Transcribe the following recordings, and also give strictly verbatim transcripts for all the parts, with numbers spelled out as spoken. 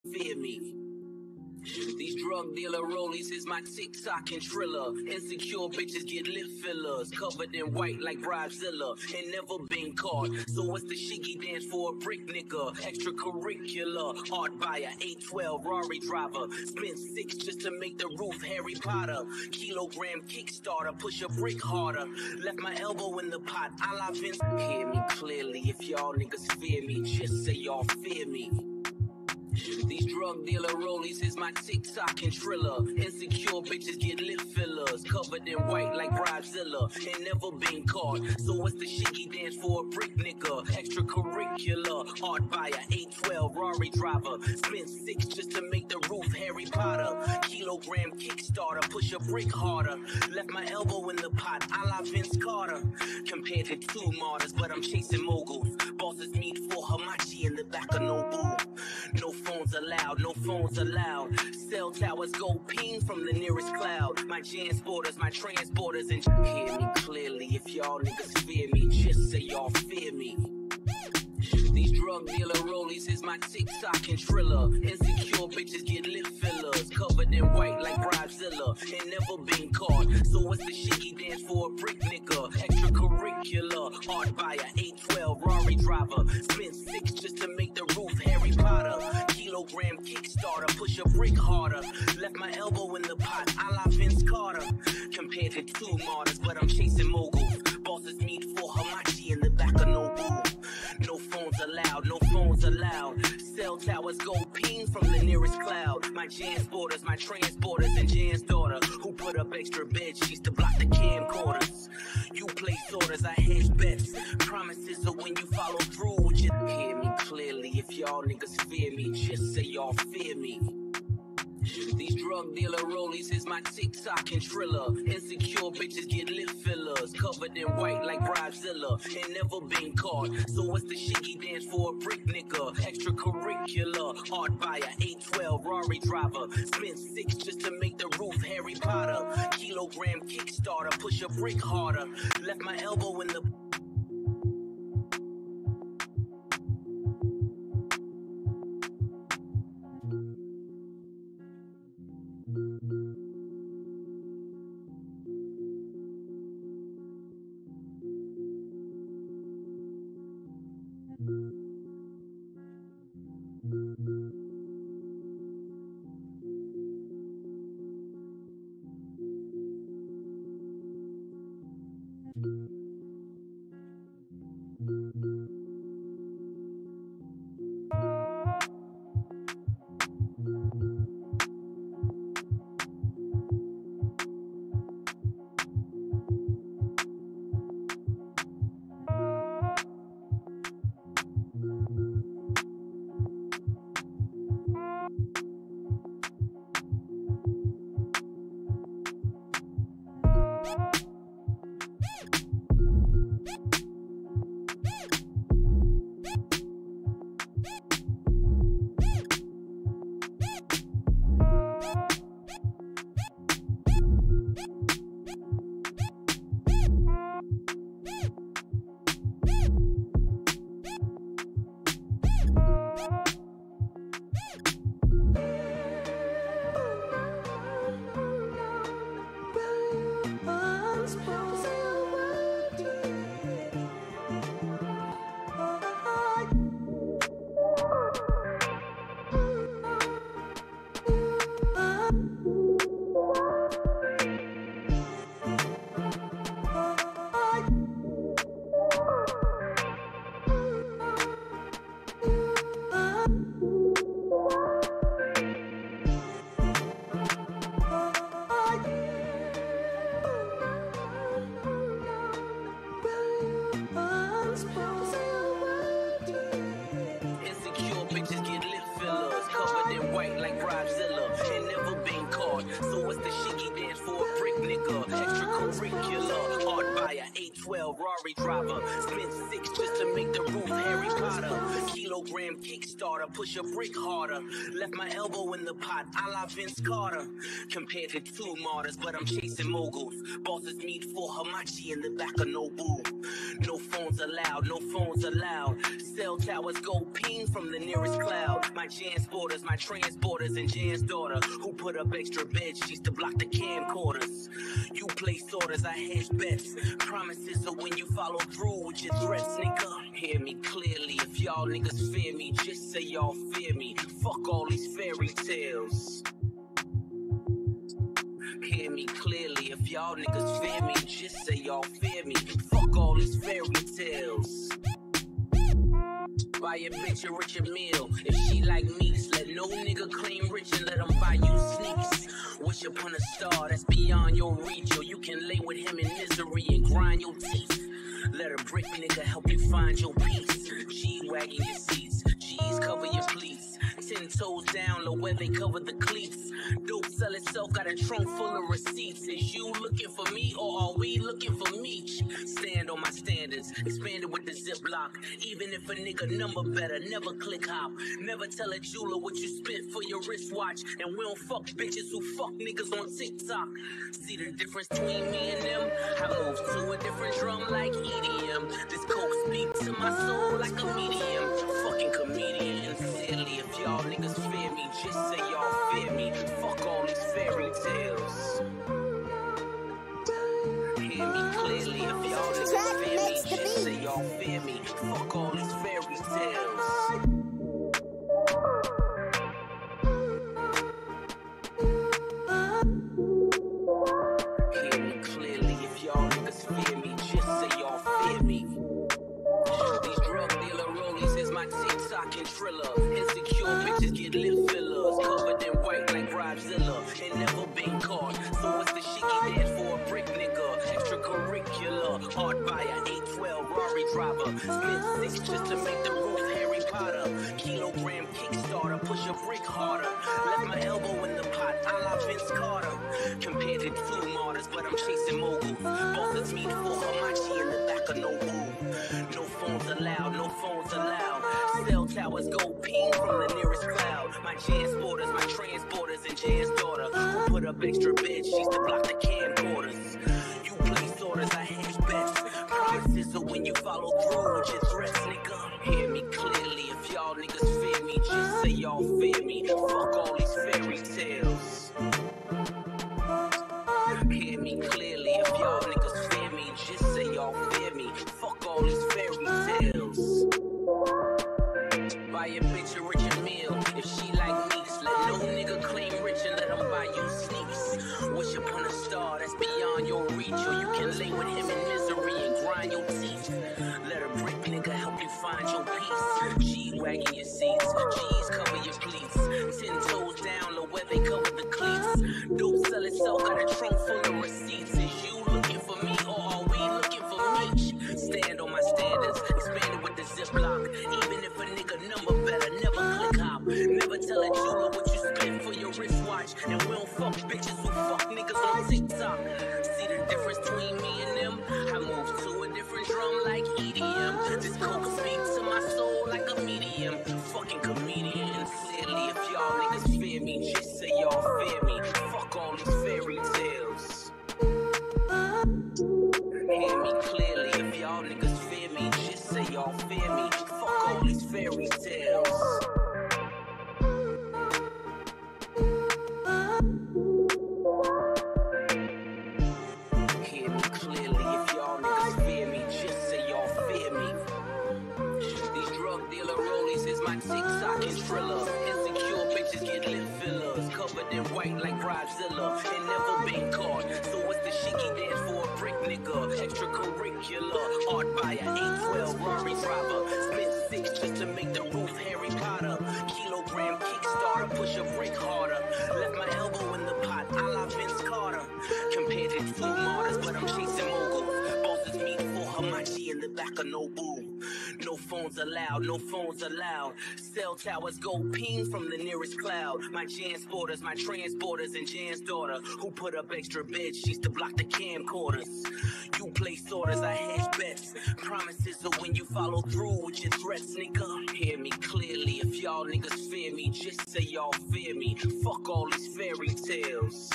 fear me. These drug dealer rollies is my TikTok and Triller. Insecure bitches get lip fillers, covered in white like Bridezilla, and never been caught. So what's the shiggy dance for a brick nigga? Extracurricular, art buyer, eight twelve Rari driver. Spent six just to make the roof Harry Potter. Kilogram Kickstarter, push a brick harder. Left my elbow in the pot, a la Vince. Hear me clearly, if y'all niggas fear me, just say y'all fear me. These drug dealer rollies is my TikTok and Triller. Insecure bitches get lip fillers, covered in white like Bridezilla, and never been caught. So what's the shiggy dance for a brick nigga? Extracurricular, art buyer, eight twelve Rari driver. Spent six just to make the roof Harry Potter. Kilogram Kickstarter, push a brick harder. Left my elbow in the pot, a la Vince Carter. Compared to two martyrs, but I'm chasing moguls. Bosses meet for Hamachi in the back of Nobu. No phones allowed, no phones allowed. Cell towers go ping from the nearest cloud. My transporters, my transporters, and hear me clearly. If y'all niggas fear me, just say y'all fear me. These drug dealer rollies is my TikTok and Triller. Insecure bitches get lip fillers, covered in white like Bridezilla, and never been caught. So what's the shiggy dance for a brick nigga? Extracurricular, art buyer, eight twelve Rari driver. Spent six just to make the roof Harry Potter. Kilogram Kickstarter, push a brick harder. Left my elbow in the pot, a la Vince Carter. Compared to two martyrs, but I'm chasing moguls. Bosses meet for Hamachi in the back of Nobu. No phones allowed, no phones allowed. Cell towers go ping from the nearest cloud. My transporters, my transporters, and Jan's daughter, who put up extra bed sheets to block the camcorders. You place orders, I hedge bets. Promises are when you follow through with your. Hear me clearly, if y'all niggas fear me, just say y'all fear me. These drug dealer rollies is my TikTok and Triller. Insecure bitches get lip fillers, covered in white like Bridezilla, and never been caught. So what's the shiggy dance for a brick nigga? Extracurricular, art buyer, eight twelve Rari driver. Spent six just to make the roof Harry Potter. Kilogram Kickstarter, push a brick harder. Left my elbow in the. So what's the shiggy dance for a brick nigga? Extracurricular, art buyer, eight twelve Rari driver. Spent six just to make the roof Harry Potter. Kilogram Kickstarter, push a brick harder. Left my elbow in the pot, a la Vince Carter. Compared to two martyrs, but I'm chasing moguls. Bosses meet for Hamachi in the back of Nobu. No phones allowed, no phones allowed. Cell towers go ping from the nearest cloud. My Jansporters, my transporters, and Jan's daughter, who put up extra bed sheets to block the camcorders. You place orders, I hedge bets. Promises are when you follow through with your threats, nigga. Hear me clearly, if y'all niggas fear me, just say y'all fear me. Fuck all these fairy tales. Hear me clearly, if y'all niggas fear me, just say y'all fear me. Fuck all these fairy tales. Buy a bitch a richer meal. If she like meats, let no nigga claim rich and let him buy you sneaks. Wish upon a star that's beyond your reach, or you can lay with him in misery and grind your teeth. Let a brick nigga help you find your peace. G-wagging your seats, G's cover your pleats. Ten toes down, low where they cover the cleats. Dope sell itself, got a trunk full of receipts. Is you looking for me, or are we looking for me? Stand on my standards, expanded with the ziplock. Even if a nigga number better, never click hop. Never tell a jeweler what you spent for your wristwatch. And we don't fuck bitches who fuck niggas on TikTok. See the difference between me and them? I move to a different drum like E D M. This coke speak to my soul like a medium. Fucking comedian, sincerely, if y'all niggas fear me, just say y'all fear me. Fuck all these fairy tales. Hear me clearly, if y'all niggas fear me, just say y'all fear me. Fuck all these fairy tales. Hear me clearly, if y'all niggas fear me, just say y'all fear me. These drug dealer rollies is my TikTok and Triller. Insecure bitches get lip fillers, covered in white like Bridezilla. Ain't never been caught, so what's the shit he did for a brick nigga? Extracurricular, hard buyer, eight twelve Rari driver. Spent six just to make the roof Harry Potter. Kilogram Kickstarter, push a brick harder. Left my elbow in the pot, a la Vince Carter. Compared to two martyrs, but I'm chasing moguls. Bosses meet for Hamachi in the back of Nobu. No phones allowed, no phones allowed. Cell towers go ping from the nearest cloud. My Jansporters, my transporters, and Jan's daughter, who put up extra bed sheets to block the camcorders. You place orders, I hedge bets. Promises are when you follow through with your threats, nigga. Hear me clearly, if y'all niggas fear me, just say y'all fear me. Fuck all these fairy tales. Hear me clearly, if y'all niggas fear me, just say y'all fear me. Fuck all these fairy tales. Buy a bitch a richer meal. If she like meats, let no nigga claim rich and let him buy you sneaks. Wish upon a star that's beyond your reach, or you can lay with him in misery and grind your teeth. Let a brick nigga help you find your peace. G-wagging your seats, G's cover your pleats. Ten toes down, low where they cover the cleats. Dope sell itself, got a trunk full of receipts. Is you looking for me, or are we looking for me? Stand on my standards, expanded with the ziplock. Even if a nigga number better, never click hop. Never tell a jeweler what you spent for your wristwatch. And we don't fuck bitches who fuck niggas on TikTok. See the difference between me and them? I move to a different drum like E D M. This coke speak to my soul like a medium. Fucking comedian, clearly, if y'all niggas fear me, just say y'all fear me. Fuck all these fairy tales. Hear me clearly, if y'all niggas fear me, just say y'all fear me. Fuck all these fairy tales. Hear me clearly, if y'all niggas fear me, just say y'all fear me. These drug dealer rollies is my TikTok and Triller. Insecure bitches get lip fillers, covered in white like Bridezilla. Ain't never been caught, so what's the shit he did for a brick nigga? Extracurricular, hard buyer, eight twelve Rari driver. Spent six just to make the roof Harry Potter. Kilogram Kickstarter, push a brick harder. Left my elbow in the pot, a la Vince Carter. Compared to two martyrs, but I'm chasing moguls. Bosses meet for Hamachi in the back of Nobu. No phone phones allowed, no phones allowed. Cell towers go ping from the nearest cloud. My transporters, my transporters, and Jan's daughter, who put up extra bed sheets to block the camcorders. You place orders, I hedge bets. Promises are when you follow through with your threats, nigga. Hear me clearly, if y'all niggas fear me, just say y'all fear me. Fuck all these fairy tales.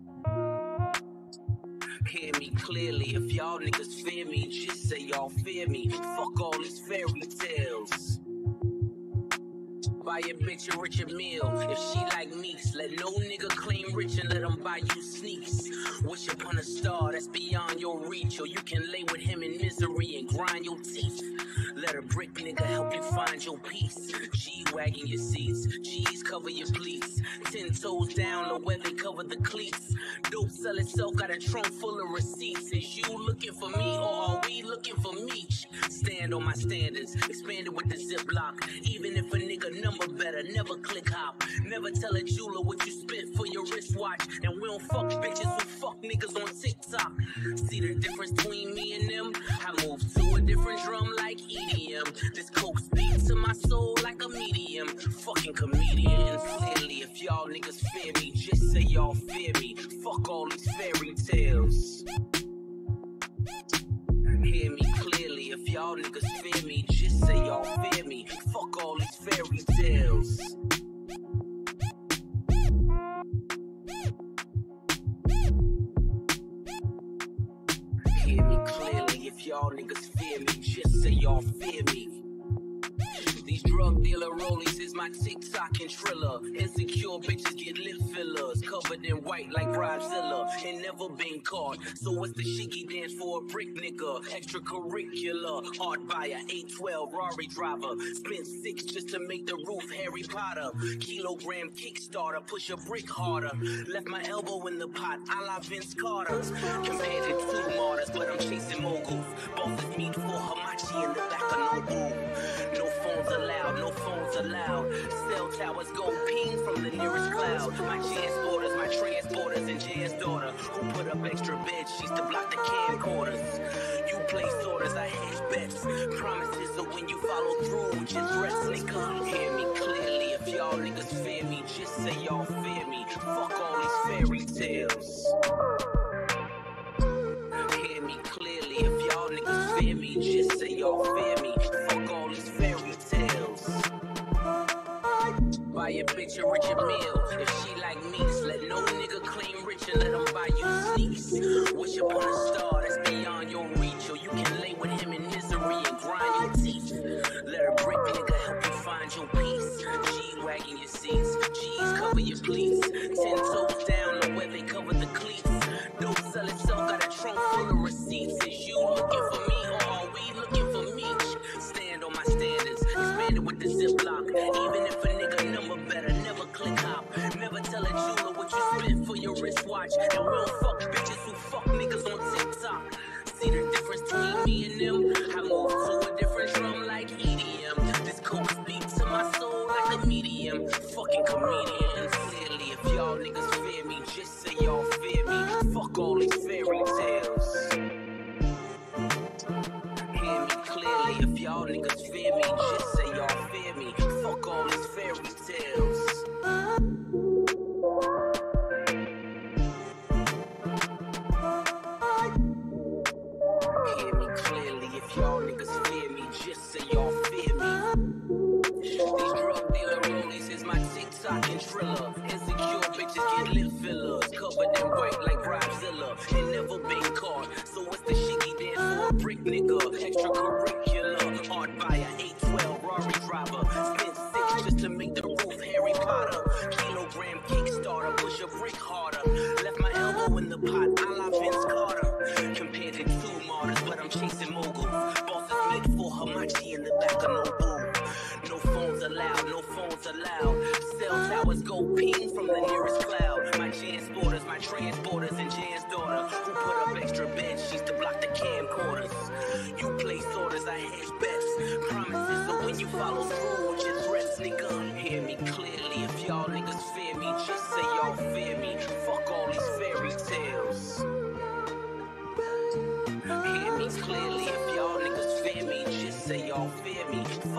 Hear me clearly, if y'all niggas fear me, just say y'all fear me. Fuck all these fairy tales. Buy a bitch a Richard Mille. If she like Meeks, let no nigga claim rich and let him buy you sneaks. Wish upon a star that's beyond your reach, or you can lay with him in misery and grind your teeth. Let a brick nigga help you find your peace. G-wagging your seats, G's cover your pleats. Ten toes down, the way they cover the cleats. Dope sell itself, got a trunk full of receipts. Is you looking for me, or are we looking for me? Stand on my standards, expanded with the ziplock. Even if a nigga number better, never click hop. Never tell a jeweler what you spent for your wristwatch. And we don't fuck bitches who fuck niggas on TikTok. See the difference between me and them? I move to a different drum like E D M. This coke speaks to my soul like a medium. Fucking comedians. Clearly, if y'all niggas fear me, just say y'all fear me. Fuck all these fairy tales. Hear me clearly, if y'all niggas fear me, just say y'all fear me. Fuck all these fairy tales. Hear me clearly, if y'all niggas fear me, just say y'all fear me. These drug dealer rollies is my TikTok and Triller. Insecure bitches get lip fillers, covered in white like Bridezilla. Ain't never been caught, so what's the shiggy dance for a brick nigga? Extracurricular, art buyer, eight twelve Rari driver. Spent six just to make the roof Harry Potter. Kilogram Kickstarter, push a brick harder. Left my elbow in the pot, a la Vince Carter. Compared to two martyrs, but I'm chasing moguls. Bosses meet for Hamachi in the back of Nobu. No phones allowed, no phones allowed. Cell towers go ping from the nearest cloud. My transporters, my transporters, and Jan's daughter, who put up extra bed sheets to block the camcorders. You place orders, I hedge bets. Promises are when you follow through with your threats, nigga. Hear me clearly, if y'all niggas fear me, just say y'all fear me. Fuck all these fairy tales. Hear me clearly, if y'all niggas fear me, just say y'all fear me. Fuck all these fairy tales. Buy a bitch a Richard Mille. If she like Meeks, let no nigga claim rich and let him buy you sneaks. Wish upon a star that's beyond your reach, or you can lay with him in misery and grind your teeth. Let a brick nigga help you find your peace. G-wagging your seats, G's cover your pleats. Ten toes down, the way they cover the cleats. Don't sell itself, got a trunk full of receipts. Is you looking for me, or are we looking for me? Stand on my standards, expanded with the ziplock. Even if a nigga number better, never click hop. Never tell a jeweler what you spent for your wristwatch. And we don't fuck bitches who fuck niggas on TikTok. See the difference between me and them? I move to a different drum like E D M. This coke speaks to my soul like a medium. Fucking comedians. Clearly, if y'all niggas fear me, just say y'all fear me. Fuck all these fairy tales. Hear me clearly, if y'all niggas fear me, just say y'all fear me. Fuck all these fairy tales. Hear me clearly, if y'all niggas fear me, just say y'all fear me. These drug dealer rollies is my TikTok and Triller. Insecure bitches get lip fillers, covered in white like Bridezilla. Ain't never been caught, so what's the shiggy dance for a brick nigga? Extracurricular, art buyer, eight twelve Rari driver. Spent six just to make the roof Harry Potter. Kilogram Kickstarter, push a brick harder. Left my elbow in the pot, a la Vince Carter. Compared to two martyrs, but I'm chasing moguls. Bosses meet for Hamachi in the back of Nobu. No phones allowed, no phones allowed. Cell towers go ping from the nearest cloud. My transporters, my transporters, and Jan's daughter, who put up extra bed sheets to block the camcorders. You place orders, I hedge bets. Promises are when you follow through with your threats, nigga. Hear me clearly, if y'all niggas fear me, just say y'all fear me. Fuck all these fairy tales. Hear me clearly, if y'all niggas fear me, just say y'all fear me.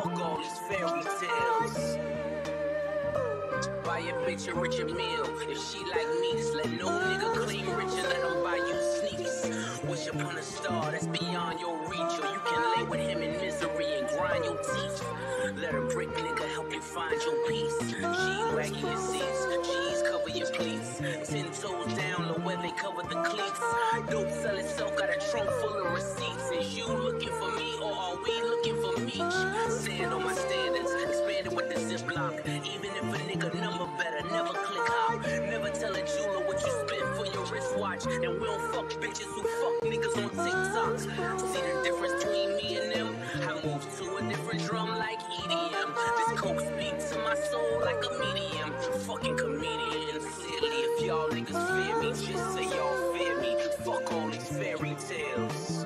buy a bitch a richer meal. If she like me, just let no nigga claim richer, let him buy you sneaks. Wish upon a star that's beyond your reach, or you can lay with him in misery and grind your teeth. Let a brick nigga help you find your peace. G-wagging your seats, G's cover your pleats. Ten toes down, low where they cover the cleats. Dope sell itself, got a trunk full of receipts. Is you looking for me, or are we looking for Meech? Stand on my standards, expanded with the Ziploc. Even if a nigga number better, never click hop. Never tell a jeweler what you spent for your wristwatch. And we don't fuck bitches who fuck niggas on TikTok. See the difference between me and them? I move to a different drum like E D M. This coke speaks to my soul like a medium. Fucking comedian, clearly if y'all niggas fear me, just say y'all fear me. Fuck all these fairy tales.